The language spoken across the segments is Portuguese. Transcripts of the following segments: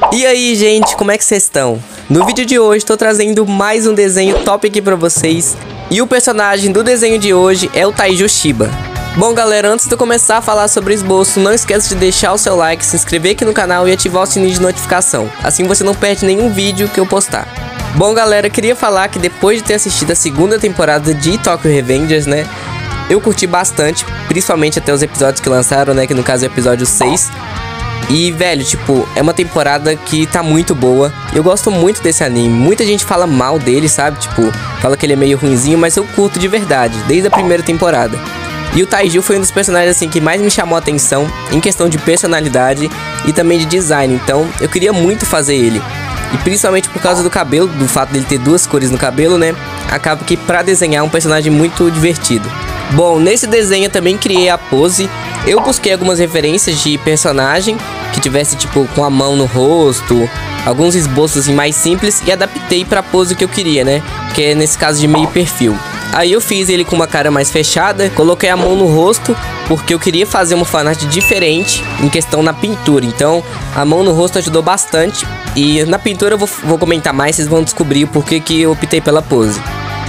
E aí, gente, como é que vocês estão? No vídeo de hoje tô trazendo mais um desenho top aqui pra vocês. E o personagem do desenho de hoje é o Taiju Shiba. Bom, galera, antes de eu começar a falar sobre o esboço, não esqueça de deixar o seu like, se inscrever aqui no canal e ativar o sininho de notificação. Assim você não perde nenhum vídeo que eu postar. Bom, galera, queria falar que depois de ter assistido a segunda temporada de Tokyo Revengers, né, eu curti bastante, principalmente até os episódios que lançaram, né, que no caso é o episódio 6. E, velho, tipo, é uma temporada que tá muito boa. Eu gosto muito desse anime. Muita gente fala mal dele, sabe? Tipo, fala que ele é meio ruinzinho, mas eu curto de verdade, desde a primeira temporada. E o Taiju foi um dos personagens, assim, que mais me chamou a atenção em questão de personalidade e também de design. Então, eu queria muito fazer ele. E principalmente por causa do cabelo, do fato dele ter duas cores no cabelo, né? Acaba que pra desenhar é um personagem muito divertido. Bom, nesse desenho eu também criei a pose. Eu busquei algumas referências de personagem que tivesse, tipo, com a mão no rosto, alguns esboços assim, mais simples, e adaptei pra pose que eu queria, né? Que é nesse caso de meio perfil. Aí eu fiz ele com uma cara mais fechada, coloquei a mão no rosto, porque eu queria fazer uma fanart diferente em questão na pintura. Então, a mão no rosto ajudou bastante. E na pintura eu vou comentar mais, vocês vão descobrir o porquê que eu optei pela pose.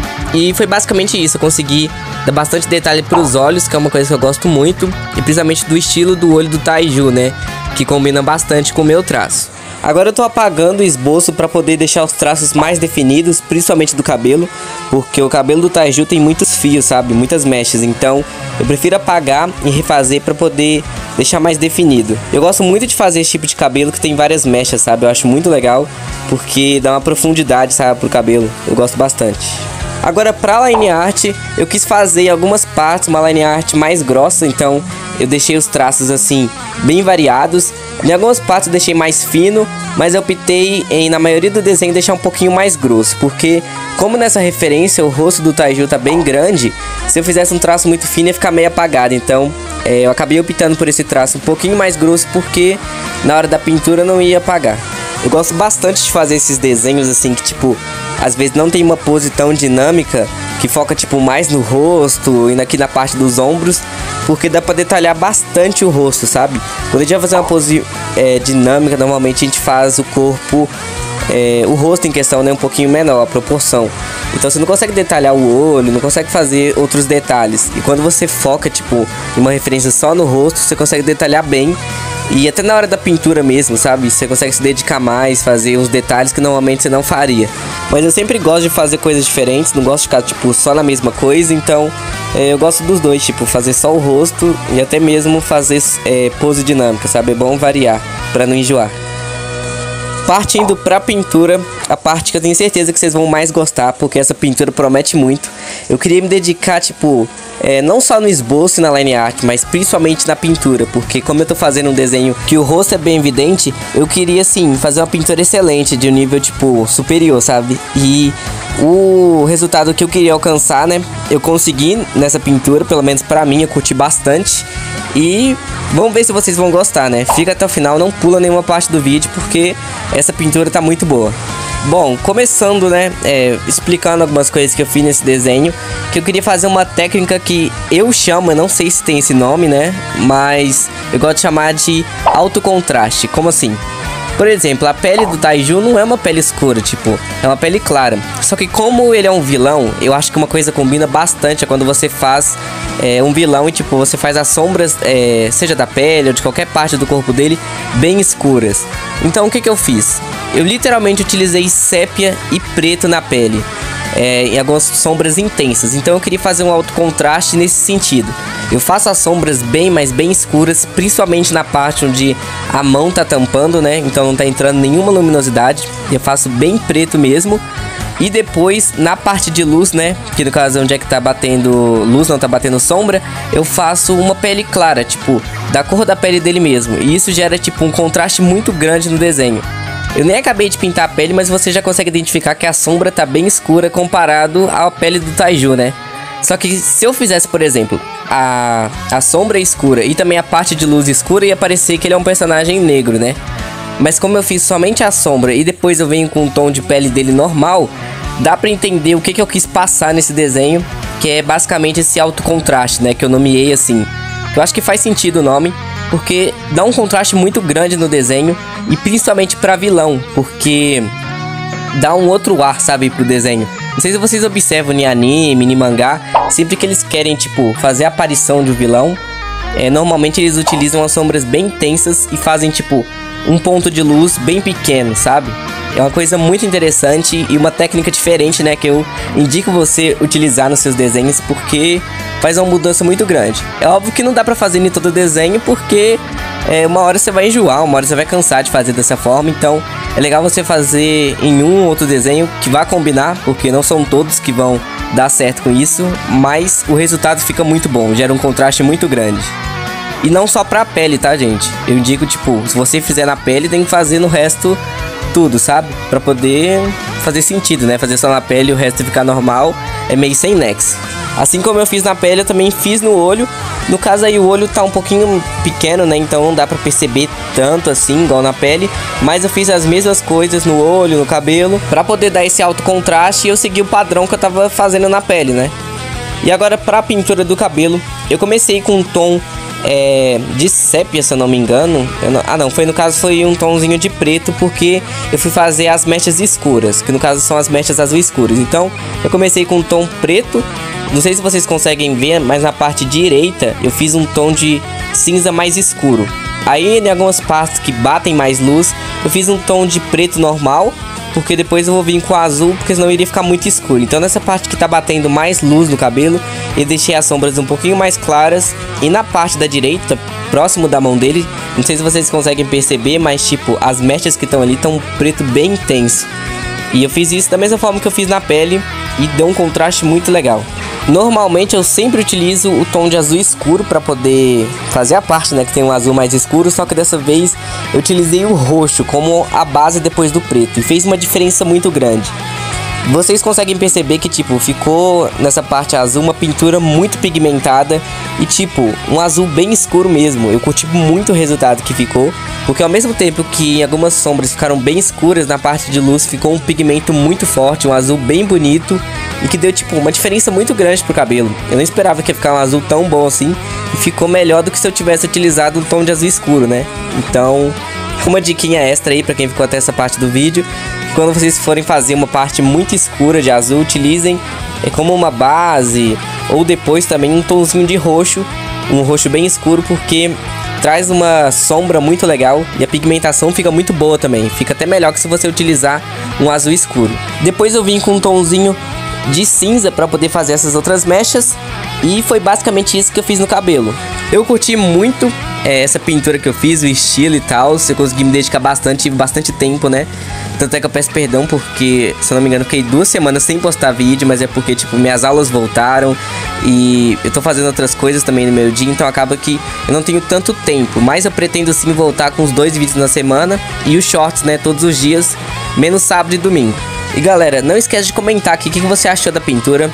E foi basicamente isso, eu consegui dar bastante detalhe pros olhos, que é uma coisa que eu gosto muito. E principalmente do estilo do olho do Taiju, né? Que combina bastante com o meu traço. Agora eu tô apagando o esboço pra poder deixar os traços mais definidos, principalmente do cabelo. Porque o cabelo do Taiju tem muitos fios, sabe? Muitas mechas, então eu prefiro apagar e refazer pra poder deixar mais definido. Eu gosto muito de fazer esse tipo de cabelo que tem várias mechas, sabe? Eu acho muito legal, porque dá uma profundidade, sabe, pro cabelo. Eu gosto bastante. Agora, pra line art, eu quis fazer em algumas partes uma line art mais grossa, então eu deixei os traços assim, bem variados. Em algumas partes eu deixei mais fino, mas eu optei em, na maioria do desenho, deixar um pouquinho mais grosso, porque como nessa referência o rosto do Taiju tá bem grande, se eu fizesse um traço muito fino ia ficar meio apagado, então eu acabei optando por esse traço um pouquinho mais grosso, porque na hora da pintura não ia apagar. Eu gosto bastante de fazer esses desenhos assim que, tipo, às vezes não tem uma pose tão dinâmica, que foca, tipo, mais no rosto e aqui na parte dos ombros, porque dá pra detalhar bastante o rosto, sabe? Quando a gente vai fazer uma pose dinâmica, normalmente a gente faz o corpo, o rosto em questão, né, um pouquinho menor, a proporção. Então você não consegue detalhar o olho, não consegue fazer outros detalhes. E quando você foca, tipo, em uma referência só no rosto, você consegue detalhar bem. E até na hora da pintura mesmo, sabe? Você consegue se dedicar mais, fazer uns detalhes que normalmente você não faria. Mas eu sempre gosto de fazer coisas diferentes, não gosto de ficar, tipo, só na mesma coisa. Então, eu gosto dos dois, tipo, fazer só o rosto e até mesmo fazer pose dinâmica, sabe? É bom variar, pra não enjoar. Partindo pra pintura, a parte que eu tenho certeza que vocês vão mais gostar, porque essa pintura promete muito. Eu queria me dedicar, tipo, não só no esboço e na line art, mas principalmente na pintura, porque como eu tô fazendo um desenho que o rosto é bem evidente, eu queria, assim, fazer uma pintura excelente, de um nível, tipo, superior, sabe? E o resultado que eu queria alcançar, né, eu consegui nessa pintura, pelo menos pra mim, eu curti bastante. E vamos ver se vocês vão gostar, né? Fica até o final, não pula nenhuma parte do vídeo, porque essa pintura tá muito boa. Bom, começando, né, explicando algumas coisas que eu fiz nesse desenho, que eu queria fazer uma técnica que eu chamo, eu não sei se tem esse nome, né, mas eu gosto de chamar de alto contraste. Como assim? Por exemplo, a pele do Taiju não é uma pele escura, tipo, é uma pele clara. Só que como ele é um vilão, eu acho que uma coisa combina bastante é quando você faz um vilão e, tipo, você faz as sombras, seja da pele ou de qualquer parte do corpo dele, bem escuras. Então o que eu fiz? Eu literalmente utilizei sépia e preto na pele, em algumas sombras intensas. Então eu queria fazer um alto contraste nesse sentido. Eu faço as sombras mas bem escuras, principalmente na parte onde a mão tá tampando, né? Então não tá entrando nenhuma luminosidade. Eu faço bem preto mesmo. E depois, na parte de luz, né, que no caso onde é que tá batendo luz, não tá batendo sombra, eu faço uma pele clara, tipo, da cor da pele dele mesmo. E isso gera, tipo, um contraste muito grande no desenho. Eu nem acabei de pintar a pele, mas você já consegue identificar que a sombra tá bem escura comparado à pele do Taiju, né? Só que se eu fizesse, por exemplo, a sombra escura e também a parte de luz escura, ia parecer que ele é um personagem negro, né? Mas como eu fiz somente a sombra e depois eu venho com o tom de pele dele normal, dá pra entender o que eu quis passar nesse desenho, que é basicamente esse alto contraste, né? Que eu nomeei assim. Eu acho que faz sentido o nome. porque dá um contraste muito grande no desenho, e principalmente pra vilão, porque dá um outro ar, sabe, pro desenho. Não sei se vocês observam em anime, em mangá, sempre que eles querem, tipo, fazer a aparição de um vilão, normalmente eles utilizam as sombras bem intensas e fazem, tipo, um ponto de luz bem pequeno, sabe? É uma coisa muito interessante e uma técnica diferente, né, que eu indico você utilizar nos seus desenhos, porque faz uma mudança muito grande. É óbvio que não dá pra fazer em todo desenho, porque uma hora você vai enjoar, uma hora você vai cansar de fazer dessa forma. Então é legal você fazer em um ou outro desenho que vai combinar, porque não são todos que vão dar certo com isso, mas o resultado fica muito bom, gera um contraste muito grande. E não só pra pele, tá, gente? Eu indico, tipo, se você fizer na pele, tem que fazer no resto tudo, sabe? Pra poder fazer sentido, né? Fazer só na pele e o resto ficar normal é meio sem nexo. Assim como eu fiz na pele, eu também fiz no olho. No caso aí o olho tá um pouquinho pequeno, né? Então não dá pra perceber tanto assim, igual na pele. Mas eu fiz as mesmas coisas no olho, no cabelo, pra poder dar esse alto contraste, e eu segui o padrão que eu tava fazendo na pele, né? E agora pra pintura do cabelo, eu comecei com um tom de sépia, se eu não me engano. Foi no caso, foi um tomzinho de preto, porque eu fui fazer as mechas escuras, que no caso são as mechas azul escuras. Então eu comecei com um tom preto. Não sei se vocês conseguem ver, mas na parte direita eu fiz um tom de cinza mais escuro. Aí em algumas partes que batem mais luz, eu fiz um tom de preto normal, porque depois eu vou vir com azul, porque senão iria ficar muito escuro. Então nessa parte que tá batendo mais luz no cabelo, eu deixei as sombras um pouquinho mais claras. E na parte da direita, próximo da mão dele, não sei se vocês conseguem perceber, mas tipo, as mechas que estão ali estão um preto bem intenso. E eu fiz isso da mesma forma que eu fiz na pele, e deu um contraste muito legal. Normalmente eu sempre utilizo o tom de azul escuro para poder fazer a parte, né, que tem um azul mais escuro, só que dessa vez eu utilizei o roxo como a base depois do preto, e fez uma diferença muito grande. Vocês conseguem perceber que, tipo, ficou nessa parte azul uma pintura muito pigmentada e, tipo, um azul bem escuro mesmo. Eu curti muito o resultado que ficou, porque ao mesmo tempo que em algumas sombras ficaram bem escuras, na parte de luz ficou um pigmento muito forte, um azul bem bonito, e que deu, tipo, uma diferença muito grande pro cabelo. Eu não esperava que ia ficar um azul tão bom assim, e ficou melhor do que se eu tivesse utilizado um tom de azul escuro, né? Então, uma diquinha extra aí pra quem ficou até essa parte do vídeo: quando vocês forem fazer uma parte muito escura de azul, utilizem como uma base, ou depois também um tonzinho de roxo, um roxo bem escuro, porque traz uma sombra muito legal e a pigmentação fica muito boa também. Fica até melhor que se você utilizar um azul escuro. Depois eu vim com um tonzinho de cinza para poder fazer essas outras mechas, e foi basicamente isso que eu fiz no cabelo. Eu curti muito essa pintura que eu fiz, o estilo e tal. Eu consegui me dedicar bastante, tive bastante tempo, né? Tanto é que eu peço perdão porque, se eu não me engano, fiquei 2 semanas sem postar vídeo, mas é porque, tipo, minhas aulas voltaram e eu tô fazendo outras coisas também no meu dia, então acaba que eu não tenho tanto tempo. Mas eu pretendo sim voltar com os 2 vídeos na semana e os shorts, né, todos os dias, menos sábado e domingo. E galera, não esquece de comentar aqui o que você achou da pintura.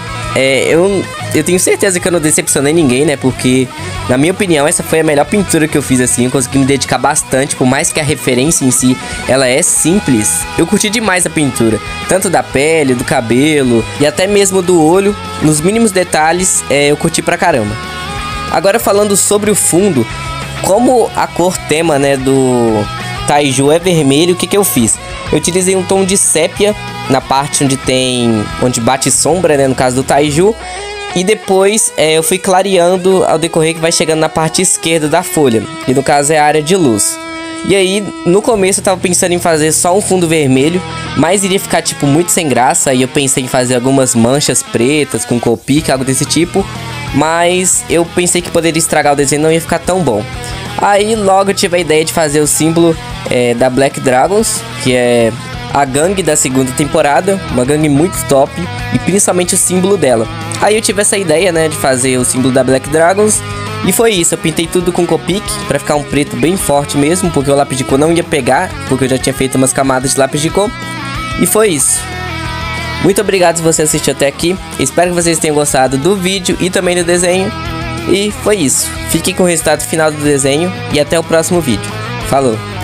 Eu tenho certeza que eu não decepcionei ninguém, né? Porque, na minha opinião, essa foi a melhor pintura que eu fiz assim. Eu consegui me dedicar bastante, por mais que a referência em si, ela é simples. Eu curti demais a pintura, tanto da pele, do cabelo e até mesmo do olho. Nos mínimos detalhes, eu curti pra caramba. Agora falando sobre o fundo, como a cor tema, né, do Taiju é vermelho, o que eu fiz? Eu utilizei um tom de sépia na parte onde bate sombra, né, no caso do Taiju. E depois eu fui clareando ao decorrer, que vai chegando na parte esquerda da folha, que no caso é a área de luz. E aí, no começo eu tava pensando em fazer só um fundo vermelho, mas iria ficar, tipo, muito sem graça. E eu pensei em fazer algumas manchas pretas com Copic, algo desse tipo. Mas eu pensei que poderia estragar o desenho, não ia ficar tão bom. Aí logo eu tive a ideia de fazer o símbolo da Black Dragons, que é a gangue da segunda temporada, uma gangue muito top, e principalmente o símbolo dela. Aí eu tive essa ideia, né, de fazer o símbolo da Black Dragons, e foi isso. Eu pintei tudo com Copic, pra ficar um preto bem forte mesmo, porque o lápis de cor não ia pegar, porque eu já tinha feito umas camadas de lápis de cor. E foi isso. Muito obrigado se você assistiu até aqui, espero que vocês tenham gostado do vídeo e também do desenho. E foi isso. Fique com o resultado final do desenho e até o próximo vídeo. Falou!